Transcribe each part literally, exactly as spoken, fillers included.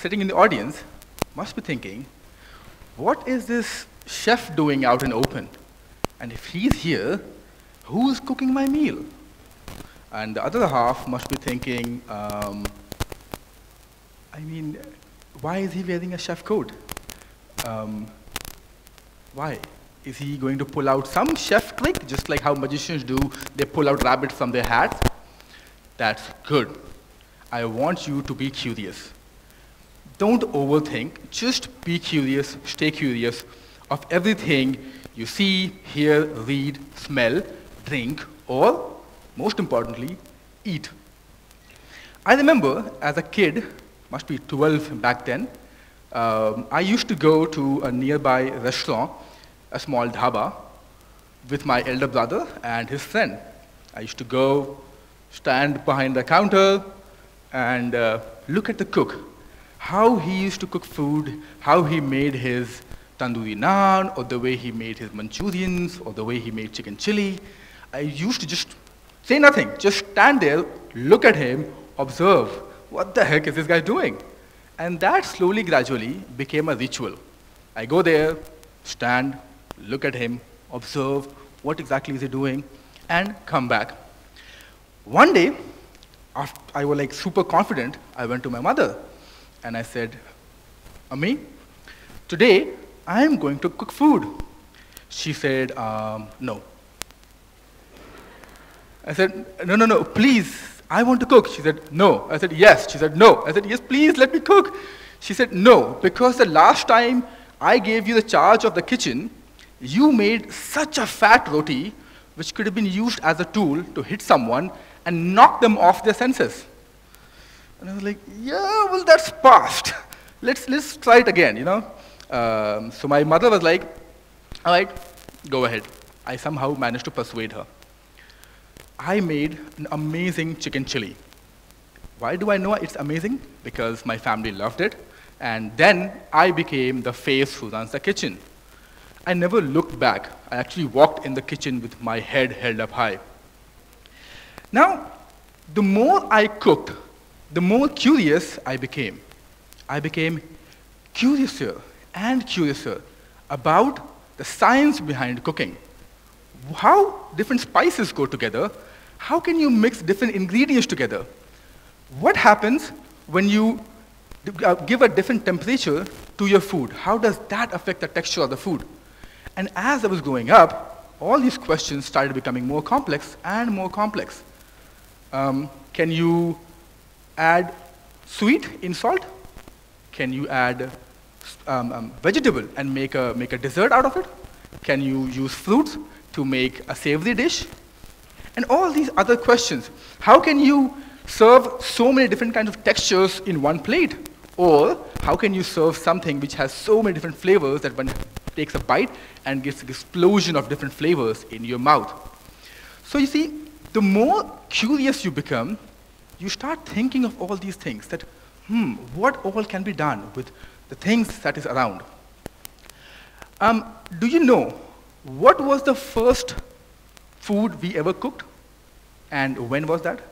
sitting in the audience must be thinking, what is this chef doing out in open? And if he's here, who's cooking my meal? And the other half must be thinking, um, I mean, why is he wearing a chef coat? Um, why? Is he going to pull out some chef trick, just like how magicians do, they pull out rabbits from their hats? That's good. I want you to be curious. Don't overthink, just be curious, stay curious of everything you see, hear, read, smell, drink, or, most importantly, eat. I remember as a kid, must be twelve back then, um, I used to go to a nearby restaurant, a small dhaba, with my elder brother and his friend. I used to go, stand behind the counter, and uh, look at the cook, how he used to cook food, how he made his tandoori naan, or the way he made his Manchurians, or the way he made chicken chili. I used to just say nothing, just stand there, look at him, observe, what the heck is this guy doing? And that slowly, gradually became a ritual. I go there, stand, look at him, observe, what exactly is he doing, and come back. One day, after I was like super confident, I went to my mother, and I said, Ammi, today I am going to cook food. She said, um, no. I said, no, no, no, please, I want to cook. She said, no. I said, yes. She said, no. I said, yes, please, let me cook. She said, no, because the last time I gave you the charge of the kitchen, you made such a fat roti, which could have been used as a tool to hit someone and knock them off their senses. And I was like, yeah, well, that's past. Let's, let's try it again, you know. Um, so my mother was like, all right, go ahead. I somehow managed to persuade her. I made an amazing chicken chili. Why do I know it's amazing? Because my family loved it, and then I became the face who runs the kitchen. I never looked back. I actually walked in the kitchen with my head held up high. Now, the more I cooked, the more curious I became. I became curiouser and curiouser about the science behind cooking. How different spices go together. How can you mix different ingredients together? What happens when you give a different temperature to your food? How does that affect the texture of the food? And as I was growing up, all these questions started becoming more complex and more complex. Um, can you add sweet in salt? Can you add um, um, vegetable and make a, make a dessert out of it? Can you use fruits to make a savory dish? And all these other questions. How can you serve so many different kinds of textures in one plate? Or how can you serve something which has so many different flavors that one takes a bite and gets an explosion of different flavors in your mouth? So you see, the more curious you become, you start thinking of all these things, that, hmm, what all can be done with the things that is around? Um, do you know what was the first food we ever cooked? And when was that?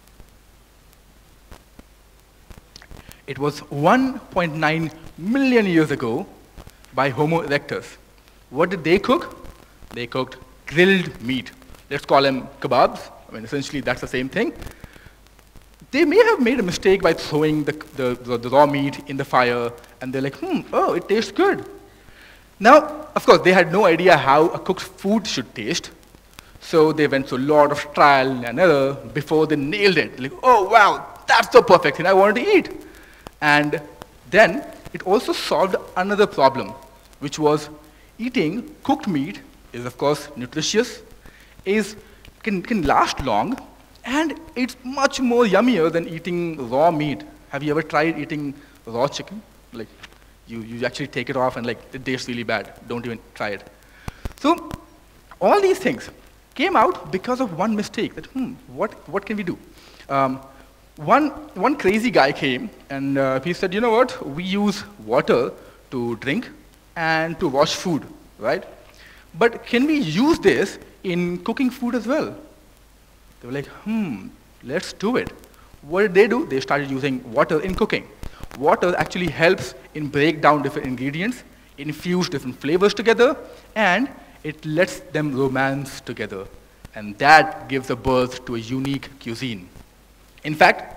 It was one point nine million years ago by Homo erectus. What did they cook? They cooked grilled meat. Let's call them kebabs. I mean, essentially, that's the same thing. They may have made a mistake by throwing the, the, the, the raw meat in the fire, and they're like, hmm, oh, it tastes good. Now, of course, they had no idea how a cooked food should taste, so they went through a lot of trial and error before they nailed it. Like, oh, wow, that's the perfect thing I wanted to eat. And then it also solved another problem, which was eating cooked meat is, of course, nutritious, is, can, can last long, and it's much more yummier than eating raw meat. Have you ever tried eating raw chicken? Like, you, you actually take it off and like, it tastes really bad. Don't even try it. So all these things came out because of one mistake, that, hmm, what, what can we do? Um, one, one crazy guy came, and uh, he said, you know what? We use water to drink and to wash food, right? But can we use this in cooking food as well? They were like, hmm, let's do it. What did they do? They started using water in cooking. water actually helps in break down different ingredients, infuse different flavors together, and it lets them romance together. And that gives a birth to a unique cuisine. In fact,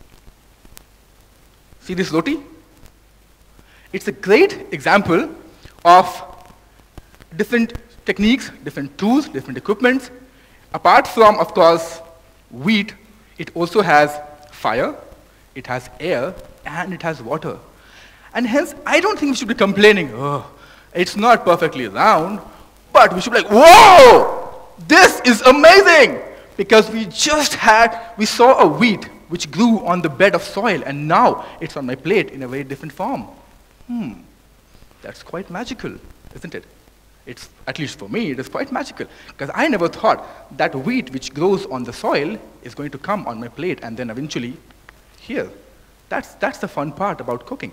see this roti? It's a great example of different techniques, different tools, different equipments. Apart from, of course, wheat, it also has fire, it has air, and it has water. And hence, I don't think we should be complaining, oh, it's not perfectly round, but we should be like, whoa, this is amazing! Because we just had, we saw a wheat which grew on the bed of soil, and now it's on my plate in a very different form. Hmm, that's quite magical, isn't it? It's, at least for me, it is quite magical, because I never thought that wheat which grows on the soil is going to come on my plate and then eventually here. That's, that's the fun part about cooking.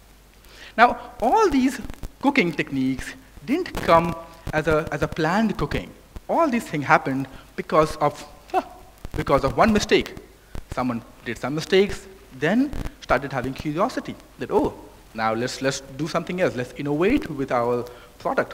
Now, all these cooking techniques didn't come as a, as a planned cooking. All these things happened because of, huh, because of one mistake. Someone did some mistakes, then started having curiosity that, oh, now let's, let's do something else. Let's innovate with our product.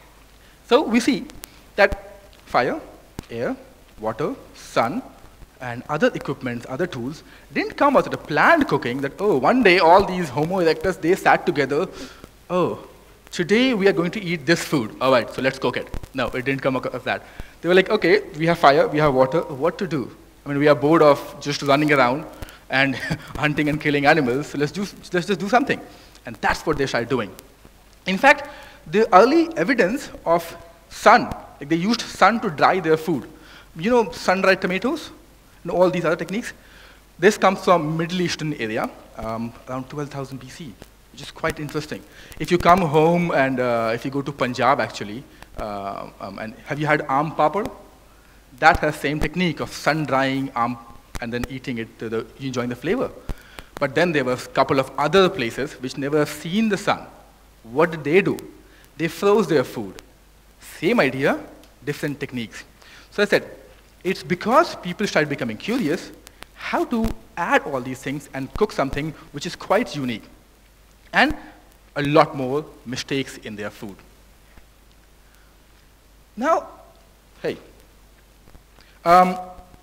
So we see that fire, air, water, sun, and other equipments, other tools, didn't come out of a planned cooking that, oh, one day all these Homo erectus, they sat together, oh, today we are going to eat this food. All right, so let's cook it. No, it didn't come out of that. They were like, okay, we have fire, we have water, what to do? I mean, we are bored of just running around and hunting and killing animals, so let's, do, let's just do something. And that's what they started doing. In fact, the early evidence of sun, like they used sun to dry their food. You know, sun-dried tomatoes and all these other techniques? This comes from Middle Eastern area, um, around twelve thousand B C, which is quite interesting. If you come home and uh, if you go to Punjab, actually, uh, um, and have you had aam papad? That has same technique of sun-drying aam and then eating it, to the, enjoying the flavor. But then there were a couple of other places which never seen the sun. What did they do? They froze their food. Same idea, different techniques. So I said, it's because people started becoming curious how to add all these things and cook something which is quite unique. And a lot more mistakes in their food. Now, hey, um,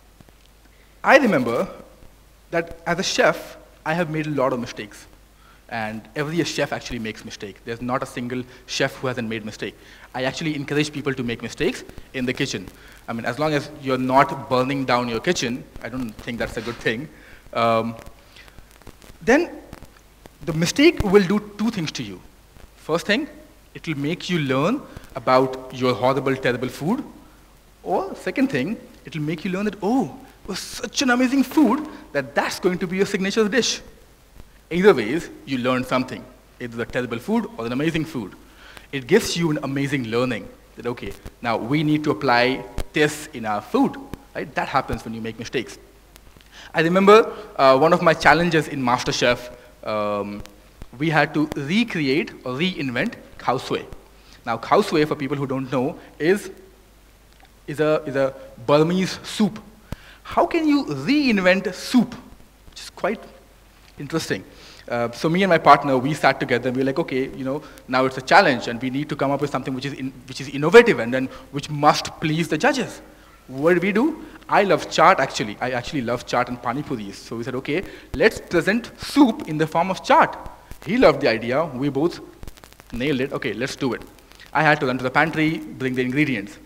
I remember that as a chef, I have made a lot of mistakes. And every chef actually makes mistakes. There's not a single chef who hasn't made mistake. I actually encourage people to make mistakes in the kitchen. I mean, as long as you're not burning down your kitchen, I don't think that's a good thing. Um, then the mistake will do two things to you. First thing, it will make you learn about your horrible, terrible food. Or second thing, it will make you learn that, oh, it was such an amazing food that that's going to be your signature dish. Either ways, you learn something, either the terrible food or an amazing food. It gives you an amazing learning that, okay, now we need to apply this in our food. Right? That happens when you make mistakes. I remember uh, one of my challenges in MasterChef, um, we had to recreate or reinvent khao soi. Now, khao soi, for people who don't know, is, is, a, is a Burmese soup. How can you reinvent soup? Which is quite interesting. Uh, so me and my partner, we sat together and we were like, okay, you know, now it's a challenge and we need to come up with something which is, in, which is innovative and then which must please the judges. What did we do? I love chaat actually. I actually love chaat and pani puris. So we said, okay, let's present soup in the form of chaat. He loved the idea. We both nailed it. Okay, let's do it. I had to run to the pantry, bring the ingredients.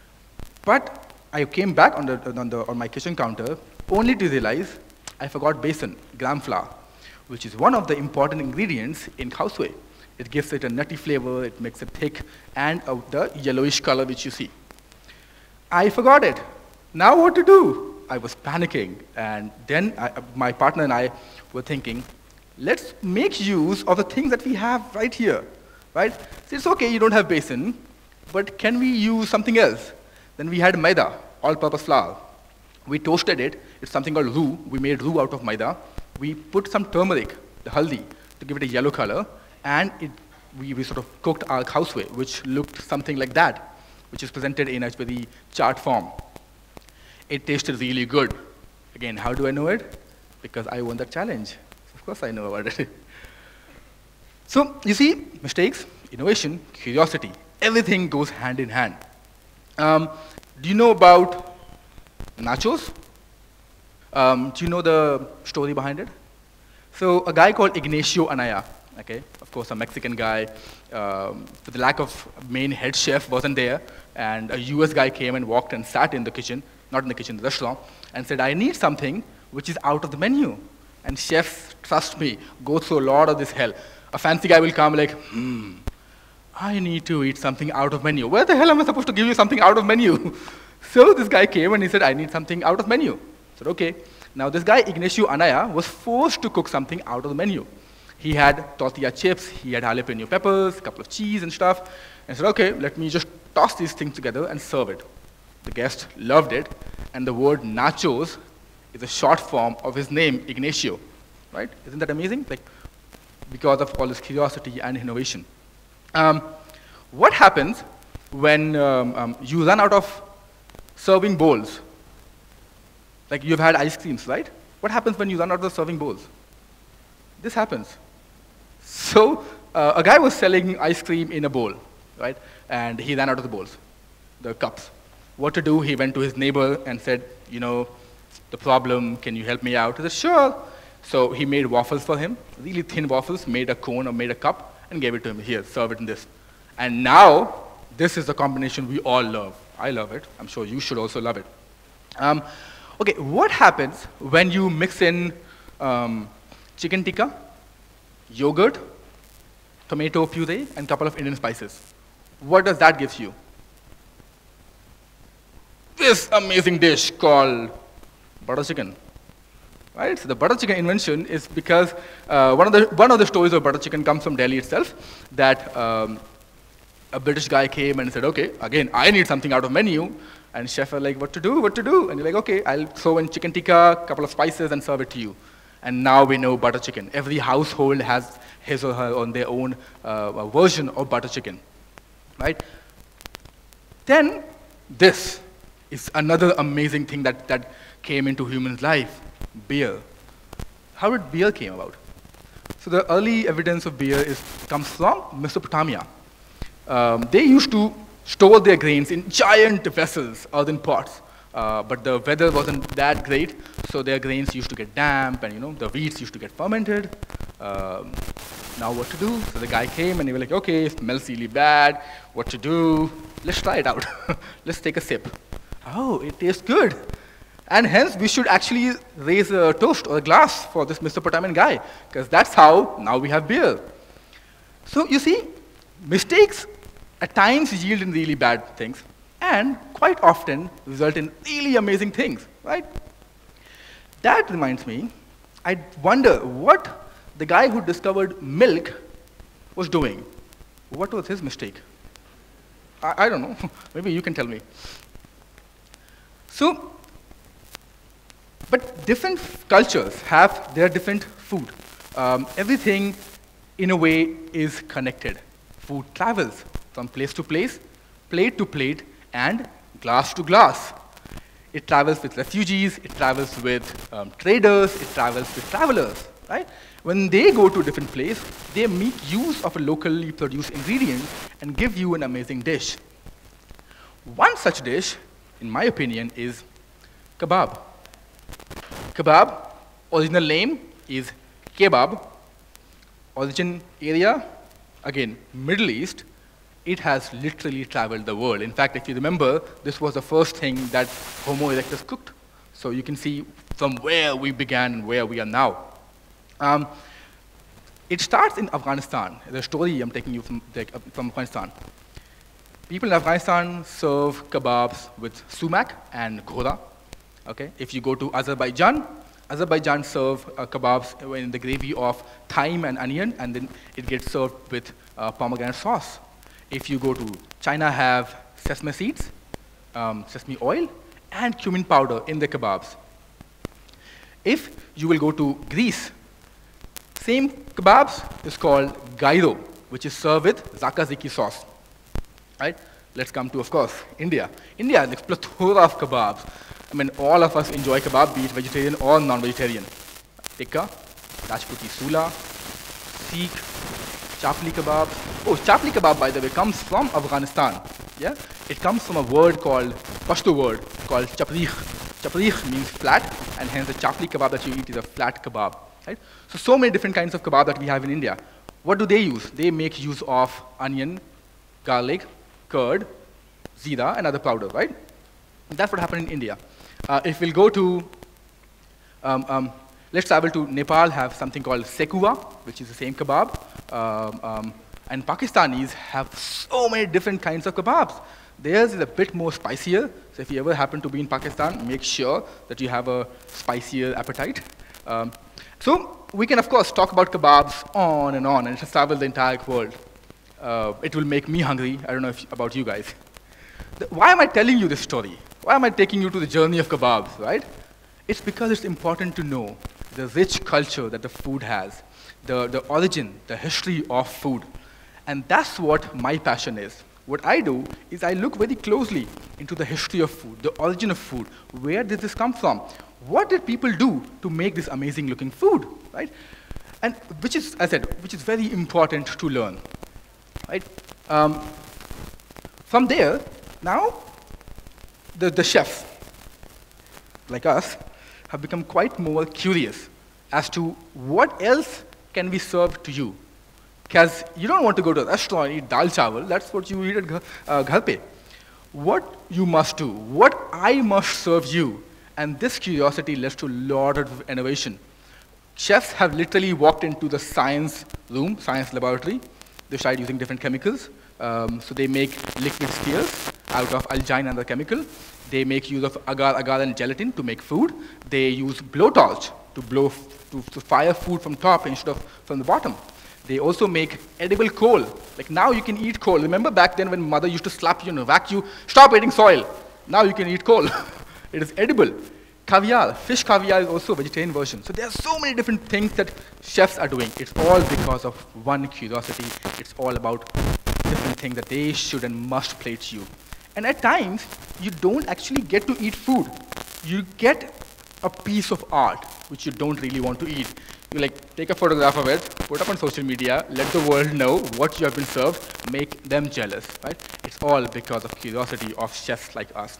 But I came back on, the, on, the, on my kitchen counter only to realize I forgot besan, gram flour, which is one of the important ingredients in khao soi. It gives it a nutty flavor, it makes it thick, and uh, the yellowish color which you see. I forgot it. Now what to do? I was panicking, and then I, my partner and I were thinking, let's make use of the things that we have right here, right? So it's okay, you don't have besan, but can we use something else? Then we had maida, all-purpose flour. We toasted it. It's something called roux. We made roux out of maida. We put some turmeric, the haldi, to give it a yellow color, and it, we, we sort of cooked our khao soi, which looked something like that, which is presented in a very chaat form. It tasted really good. Again, how do I know it? Because I won that challenge. Of course I know about it. So you see, mistakes, innovation, curiosity, everything goes hand in hand. Um, do you know about nachos? Um, do you know the story behind it? So a guy called Ignacio Anaya, okay, of course a Mexican guy, um, for the lack of main head chef wasn't there, and a U S guy came and walked and sat in the kitchen, not in the kitchen, the restaurant, and said, I need something which is out of the menu. And chefs, trust me, go through a lot of this hell. A fancy guy will come like, hmm, I need to eat something out of menu. Where the hell am I supposed to give you something out of menu? So this guy came and he said, I need something out of menu. I said, okay. Now this guy, Ignacio Anaya, was forced to cook something out of the menu. He had tortilla chips, he had jalapeno peppers, a couple of cheese and stuff, and said, okay, let me just toss these things together and serve it. The guest loved it, and the word nachos is a short form of his name, Ignacio, right? Isn't that amazing? Like, because of all this curiosity and innovation. Um, what happens when um, um, you run out of serving bowls? Like you've had ice creams, right? What happens when you run out of serving bowls? This happens. So uh, a guy was selling ice cream in a bowl, right? And he ran out of the bowls, the cups. What to do? He went to his neighbor and said, you know, the problem, can you help me out? He said, sure. So he made waffles for him, really thin waffles, made a cone or made a cup, and gave it to him. Here, serve it in this. And now, this is the combination we all love. I love it. I'm sure you should also love it. Um, okay, what happens when you mix in um, chicken tikka, yogurt, tomato puree, and a couple of Indian spices? What does that give you? This amazing dish called butter chicken. Right? So the butter chicken invention is because uh, one, of the, one of the stories of butter chicken comes from Delhi itself, that um, a British guy came and said, okay, again, I need something out of menu. And chef was like, what to do, what to do? And you're like, okay, I'll throw in chicken tikka, a couple of spices, and serve it to you. And now we know butter chicken. Every household has his or her on their own uh, version of butter chicken. Right? Then this is another amazing thing that, that came into human life. Beer. How did beer came about? So the early evidence of beer is, comes from Mesopotamia. Um, they used to store their grains in giant vessels, earthen pots, uh, but the weather wasn't that great, so their grains used to get damp, and you know the wheats used to get fermented. Um, now what to do? So the guy came and he was like, okay, it smells really bad. What to do? Let's try it out. Let's take a sip. Oh, it tastes good. And hence, we should actually raise a toast or a glass for this Mesopotamian guy, because that's how now we have beer. So you see, mistakes at times yield in really bad things, and quite often result in really amazing things, right? That reminds me, I wonder what the guy who discovered milk was doing. What was his mistake? I, I don't know. Maybe you can tell me. So, but different cultures have their different food. Um, everything, in a way, is connected. Food travels from place to place, plate to plate, and glass to glass. It travels with refugees, it travels with um, traders, it travels with travelers, right? When they go to a different place, they make use of a locally produced ingredient and give you an amazing dish. One such dish, in my opinion, is kebab. Kebab, original name is kebab. Origin area, again, Middle East. It has literally traveled the world. In fact, if you remember, this was the first thing that Homo erectus cooked. So you can see from where we began and where we are now. Um, it starts in Afghanistan. The story I'm taking you from, from Afghanistan. People in Afghanistan serve kebabs with sumac and ghora. Okay? If you go to Azerbaijan, Azerbaijan serve uh, kebabs in the gravy of thyme and onion, and then it gets served with uh, pomegranate sauce. If you go to China, have sesame seeds, um, sesame oil, and cumin powder in the kebabs. If you will go to Greece, same kebabs is called gyro, which is served with zakaziki sauce. Right? Let's come to, of course, India. India is a plethora of kebabs. I mean, all of us enjoy kebab, be it vegetarian or non-vegetarian. Tikka, Rajputi Sula, Sikh, Chapli kebab. Oh, chapli kebab, by the way, comes from Afghanistan. Yeah, it comes from a word called, Pashto word called chaprikh. Chaprikh means flat, and hence the chapli kebab that you eat is a flat kebab. Right? So, so many different kinds of kebab that we have in India. What do they use? They make use of onion, garlic, curd, zeera, and other powder, right? That's what happened in India. Uh, if we'll go to, um, um, let's travel to Nepal, have something called sekua, which is the same kebab. Um, um, and Pakistanis have so many different kinds of kebabs. Theirs is a bit more spicier, so if you ever happen to be in Pakistan, make sure that you have a spicier appetite. Um, so we can, of course, talk about kebabs on and on, and just travel the entire world. Uh, it will make me hungry. I don't know if, about you guys. The, why am I telling you this story? Why am I taking you to the journey of kebabs, right? It's because it's important to know the rich culture that the food has, the, the origin, the history of food. And that's what my passion is. What I do is I look very closely into the history of food, the origin of food. Where did this come from? What did people do to make this amazing looking food, right? And which is, as I said, which is very important to learn, right? Um, from there, now, the, the chefs, like us, have become quite more curious as to what else can be served to you. Because you don't want to go to a restaurant and eat dal chawal, that's what you eat at uh, ghar pe. What you must do, what I must serve you, and this curiosity leads to a lot of innovation. Chefs have literally walked into the science room, science laboratory. They started using different chemicals. Um, so they make liquid spheres out of algine and other chemical. They make use of agar, agar and gelatin to make food. They use blowtorch to blow, to, to fire food from top instead of from the bottom. They also make edible coal. Like now you can eat coal. Remember back then when mother used to slap you and whack you, stop eating soil. Now you can eat coal. It is edible. Caviar, fish caviar is also a vegetarian version. So there are so many different things that chefs are doing. It's all because of one curiosity. It's all about different things that they should and must plate you. And at times, you don't actually get to eat food. You get a piece of art, which you don't really want to eat. You like take a photograph of it, put up on social media, let the world know what you have been served, make them jealous, right? It's all because of curiosity of chefs like us.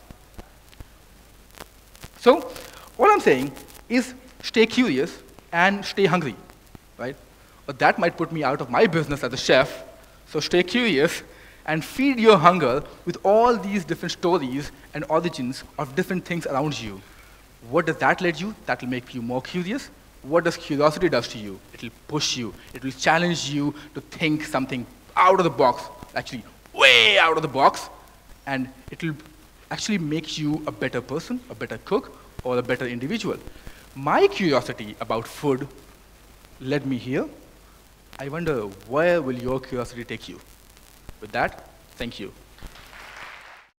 So, all I'm saying is stay curious and stay hungry, right? But that might put me out of my business as a chef, so stay curious and feed your hunger with all these different stories and origins of different things around you. What does that let you? That will make you more curious. What does curiosity does to you? It will push you. It will challenge you to think something out of the box, actually way out of the box, and it will actually make you a better person, a better cook, or a better individual. My curiosity about food led me here. I wonder, where will your curiosity take you? With that, thank you.